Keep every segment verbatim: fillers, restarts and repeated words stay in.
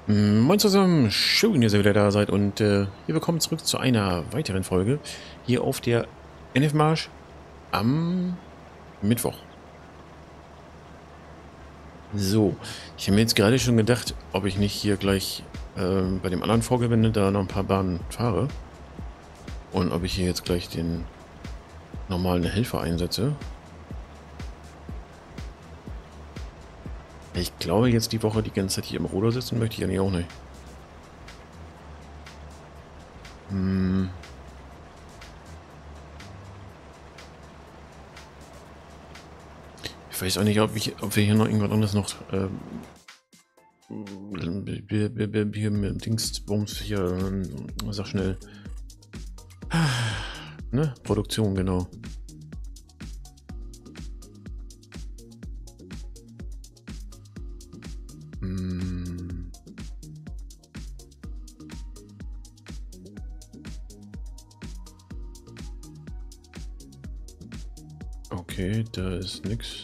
Moin zusammen, schön, dass ihr wieder da seid und äh, wir willkommen zurück zu einer weiteren Folge hier auf der N F Marsch am Mittwoch. So, ich habe mir jetzt gerade schon gedacht, ob ich nicht hier gleich äh, bei dem anderen Vorgewende da noch ein paar Bahnen fahre und ob ich hier jetzt gleich den normalen Helfer einsetze. Ich glaube jetzt die Woche die ganze Zeit hier im Ruder sitzen möchte ich eigentlich auch nicht. Hm. Ich weiß auch nicht, ob, ich, ob wir hier noch irgendwas anderes noch ähm, hier mit Dingsbums hier, ähm, sag schnell. Ne? Produktion, genau. Hm. Okay, da ist nix.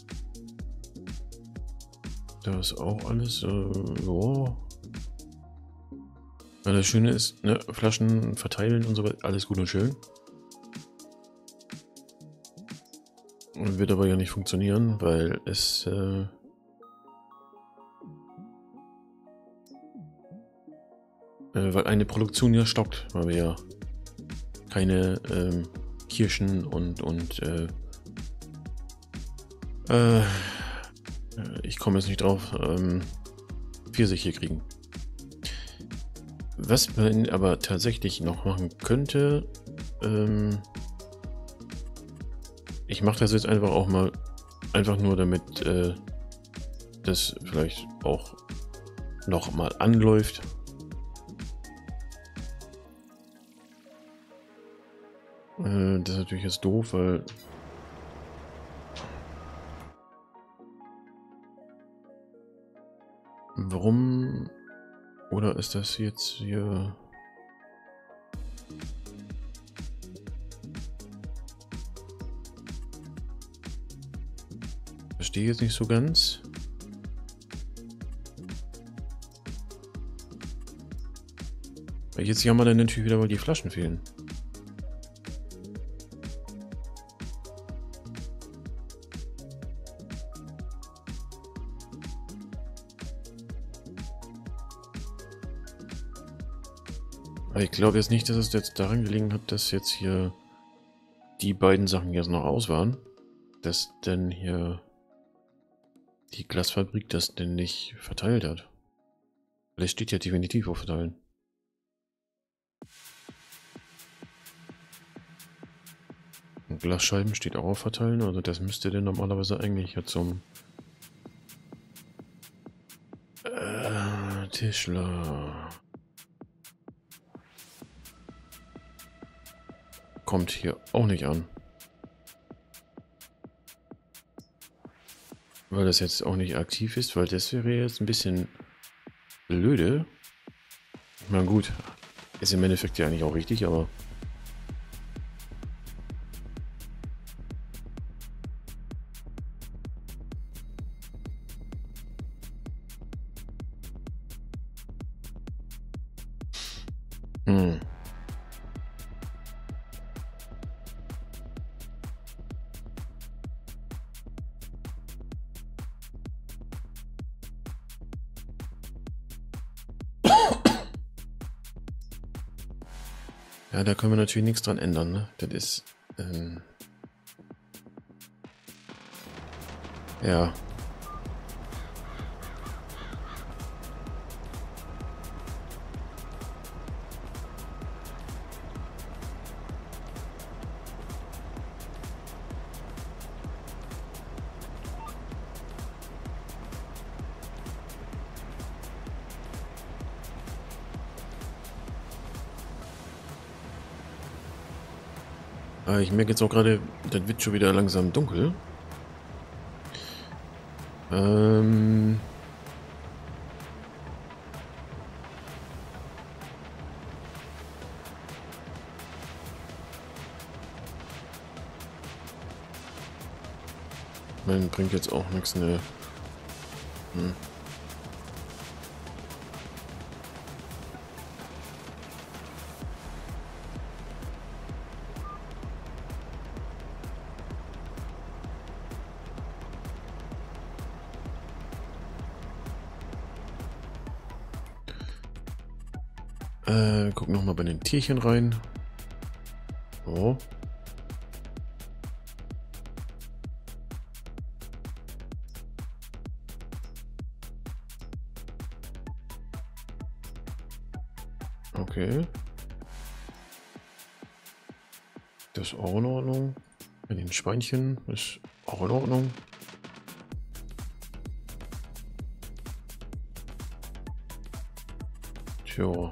Da ist auch alles, äh, ja. Das Schöne ist, ne, Flaschen verteilen und so weiter, alles gut und schön. Und wird aber ja nicht funktionieren, weil es, äh, äh, weil eine Produktion ja stockt, weil wir ja keine, ähm, Kirschen und, und, äh, äh, ich komme jetzt nicht drauf, ähm, Pfirsich hier kriegen. Was man aber tatsächlich noch machen könnte, ähm, ich mache das jetzt einfach auch mal, einfach nur damit äh, das vielleicht auch noch mal anläuft. Äh, das ist natürlich jetzt doof, weil warum oder ist das jetzt hier? Verstehe jetzt nicht so ganz. Jetzt jammern dann natürlich wieder, weil die Flaschen fehlen. Aber ich glaube jetzt nicht, dass es jetzt daran gelegen hat, dass jetzt hier die beiden Sachen jetzt noch aus waren. Dass denn hier die Glasfabrik das denn nicht verteilt hat. Weil es steht ja definitiv auf Verteilen. Und Glasscheiben steht auch auf Verteilen, also das müsste denn normalerweise eigentlich ja zum äh, Tischler. Kommt hier auch nicht an. Weil das jetzt auch nicht aktiv ist, weil das wäre jetzt ein bisschen blöde. Na gut, ist im Endeffekt ja eigentlich auch richtig, aber hm. Ja, da können wir natürlich nichts dran ändern, ne? Das ist, ähm ja. Aber ich merke jetzt auch gerade, das wird schon wieder langsam dunkel. Ähm Man bringt jetzt auch nichts, ne. Hm. Äh, gucken nochmal bei den Tierchen rein. So. Okay. Das ist auch in Ordnung. Bei den Schweinchen ist auch in Ordnung. Tja. Hat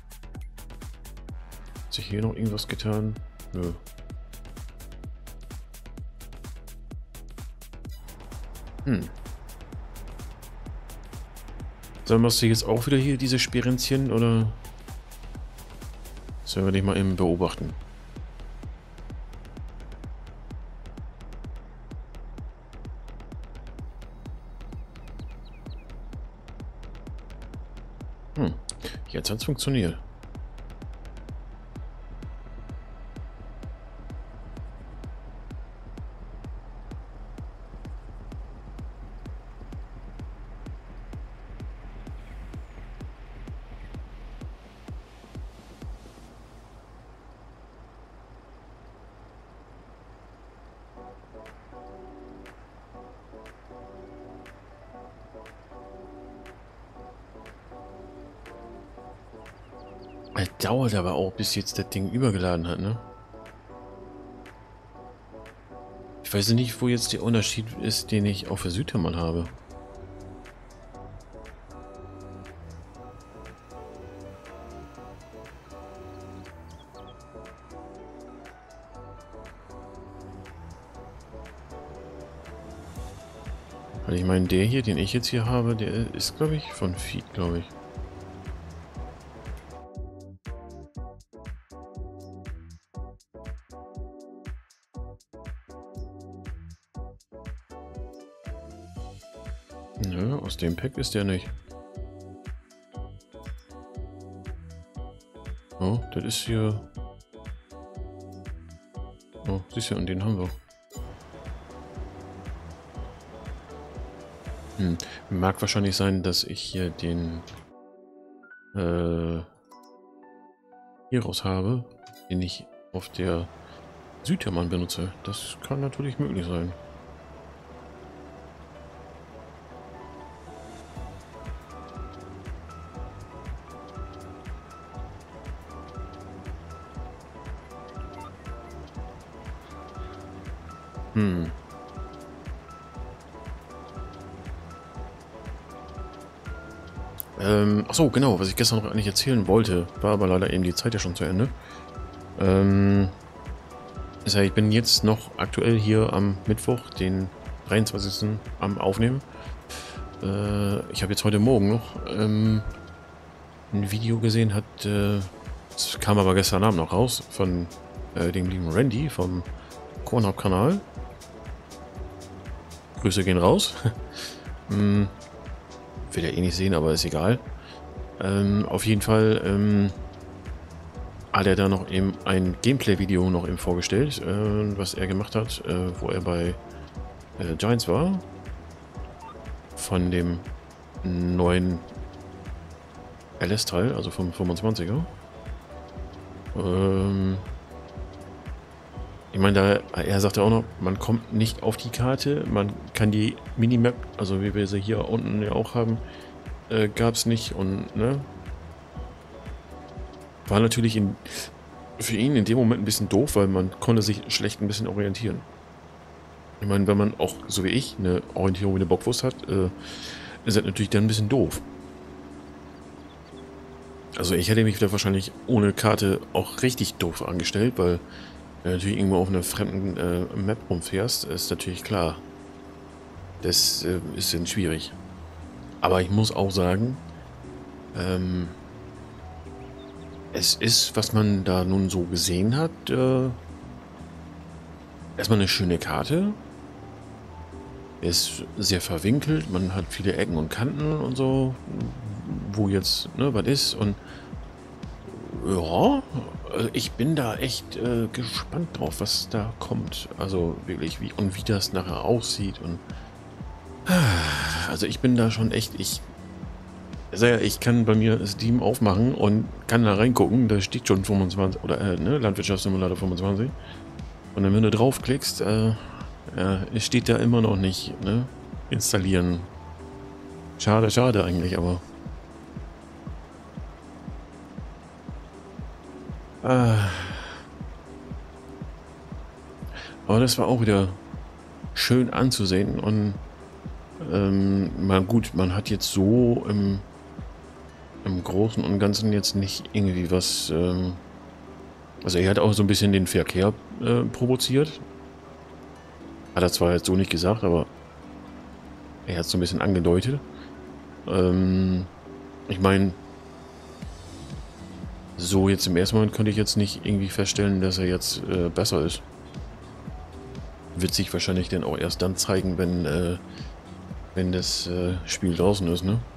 sich hier noch irgendwas getan? Nö. Hm. Sollen wir jetzt auch wieder hier diese Sperenzchen oder sollen wir dich mal eben beobachten? Hm. Jetzt hat es funktioniert. Es dauert aber auch, bis jetzt das Ding übergeladen hat, ne? Ich weiß nicht, wo jetzt der Unterschied ist, den ich auf der Südtermal habe. Weil ich meine, der hier, den ich jetzt hier habe, der ist, glaube ich, von Feed, glaube ich. Nö, aus dem Pack ist der nicht. Oh, das ist hier... Oh, siehst du, und den haben wir. Hm. Mag wahrscheinlich sein, dass ich hier den... Äh... hier raus habe, den ich auf der Südtermal benutze. Das kann natürlich möglich sein. Hm. Ähm, achso, genau, was ich gestern noch eigentlich erzählen wollte, war aber leider eben die Zeit ja schon zu Ende. Ähm, ist ja, ich bin jetzt noch aktuell hier am Mittwoch, den dreiundzwanzigsten am Aufnehmen. Äh, ich habe jetzt heute Morgen noch ähm, ein Video gesehen, hat, äh, das kam aber gestern Abend noch raus, von äh, dem lieben Randy vom Kornhub-Kanal. Grüße gehen raus. hm, will er eh nicht sehen, aber ist egal. Ähm, auf jeden Fall ähm, hat er da noch eben ein Gameplay-Video noch eben vorgestellt, äh, was er gemacht hat, äh, wo er bei äh, Giants war. Von dem neuen L S-Teil, also vom fünfundzwanziger. Ähm, Ich meine, da, er sagte auch noch, man kommt nicht auf die Karte, man kann die Minimap, also wie wir sie hier unten ja auch haben, äh, gab es nicht und, ne? War natürlich in, für ihn in dem Moment ein bisschen doof, weil man konnte sich schlecht ein bisschen orientieren. Ich meine, wenn man auch, so wie ich, eine Orientierung wie eine Bockwurst hat, äh, ist das natürlich dann ein bisschen doof. Also ich hätte mich da wahrscheinlich ohne Karte auch richtig doof angestellt, weil wenn du natürlich irgendwo auf einer fremden äh, Map rumfährst, ist natürlich klar. Das äh, ist dann schwierig. Aber ich muss auch sagen, ähm, es ist, was man da nun so gesehen hat, äh, erstmal eine schöne Karte. Ist sehr verwinkelt, man hat viele Ecken und Kanten und so, wo jetzt, ne, was ist und ja, ich bin da echt äh, gespannt drauf, was da kommt. Also wirklich, wie und wie das nachher aussieht. Und also ich bin da schon echt, ich Also ja, ich kann bei mir Steam aufmachen und kann da reingucken. Da steht schon fünfundzwanzig oder äh, ne, Landwirtschaftssimulator fünfundzwanzig. Und dann, wenn du draufklickst, äh, ja, es steht da immer noch nicht, ne? Installieren. Schade, schade eigentlich, aber. Äh, aber das war auch wieder schön anzusehen und ähm, mal gut, man hat jetzt so im, im Großen und Ganzen jetzt nicht irgendwie was. Ähm, also er hat auch so ein bisschen den Verkehr äh, provoziert. Hat er zwar jetzt so nicht gesagt, aber er hat es so ein bisschen angedeutet. Ähm, ich meine, so jetzt im ersten Moment könnte ich jetzt nicht irgendwie feststellen, dass er jetzt äh, besser ist. Wird sich wahrscheinlich dann auch erst dann zeigen, wenn, äh, wenn das äh, Spiel draußen ist, ne?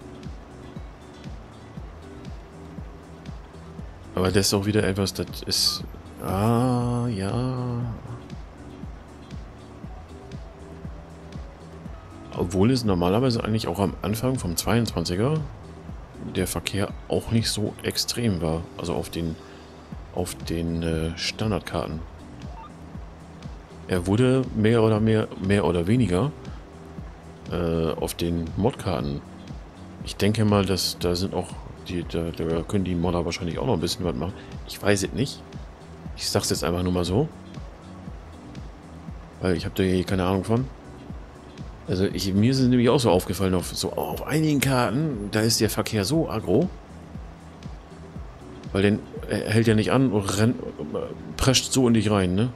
Aber das ist auch wieder etwas, das ist... Ah, ja... Obwohl es normalerweise eigentlich auch am Anfang vom zweiundzwanziger der Verkehr auch nicht so extrem war. Also auf den, auf den äh, Standardkarten. Er wurde mehr oder mehr, mehr oder weniger äh, auf den Modkarten. Ich denke mal, dass da sind auch die, da, da können die Modder wahrscheinlich auch noch ein bisschen was machen. Ich weiß es nicht. Ich sag's jetzt einfach nur mal so. Weil ich habe da hier keine Ahnung von. Also ich, mir ist es nämlich auch so aufgefallen, auf, so auf einigen Karten, da ist der Verkehr so aggro. Weil den er hält ja nicht an und rennt, prescht so in dich rein, ne?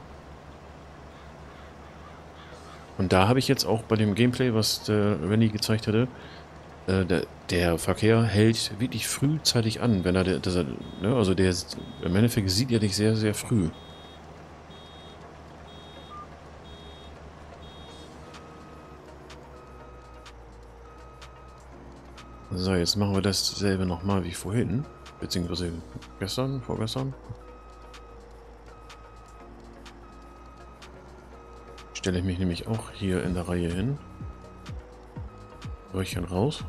Und da habe ich jetzt auch bei dem Gameplay, was der Renny gezeigt hatte, äh, der, der Verkehr hält wirklich frühzeitig an, wenn er, dass er, ne, also der im Endeffekt sieht er dich sehr, sehr früh. So, jetzt machen wir dasselbe nochmal wie vorhin. Beziehungsweise gestern, vorgestern. Stelle ich mich nämlich auch hier in der Reihe hin. Röhrchen raus.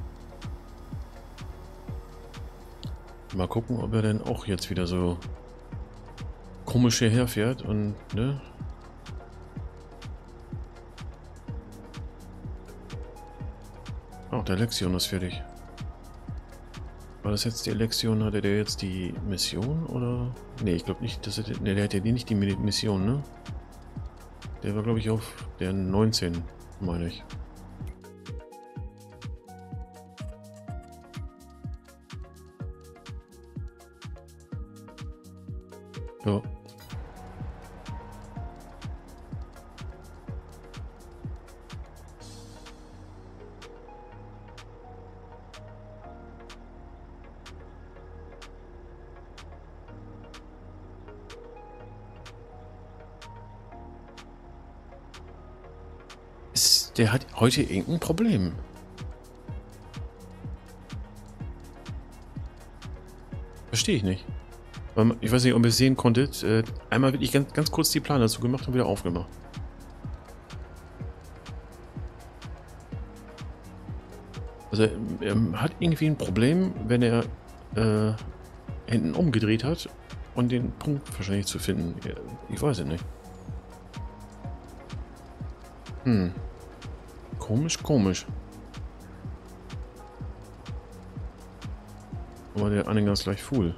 Mal gucken, ob er denn auch jetzt wieder so komisch hierher fährt und, ne? Oh, der Lexion ist fertig. War das jetzt die Lexion? Hatte der jetzt die Mission oder? Ne, ich glaube nicht, dass er. Ne, der hat ja nicht die Mission, ne? Der war, glaube ich, auf der neunzehn, meine ich. Ja. Der hat heute irgendein Problem. Verstehe ich nicht. Ich weiß nicht, ob ihr es sehen konntet. Einmal wirklich ganz, ganz kurz die Plane dazu gemacht und wieder aufgemacht. Also er hat irgendwie ein Problem, wenn er äh, hinten umgedreht hat und den Punkt wahrscheinlich zu finden. Ich weiß es nicht. Hm. Komisch, komisch. Aber der Anhänger ist gleich full.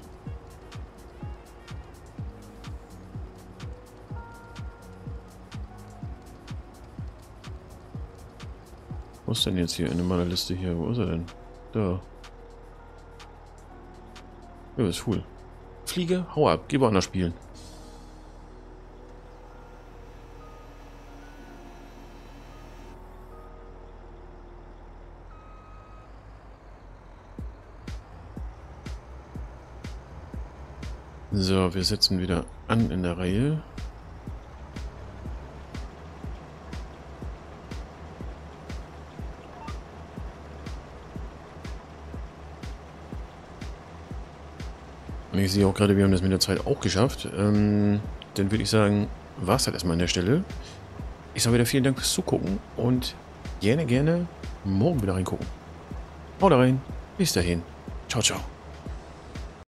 Wo ist denn jetzt hier in meiner Liste hier? Wo ist er denn? Da. Ja, ist full. Fliege, hau ab, geh woanders spielen. So, wir setzen wieder an in der Reihe. Und ich sehe auch gerade, wir haben das mit der Zeit auch geschafft. Ähm, dann würde ich sagen, war es halt erstmal an der Stelle. Ich sage wieder vielen Dank fürs Zugucken und gerne, gerne morgen wieder reingucken. Haut rein! Bis dahin. Ciao, ciao.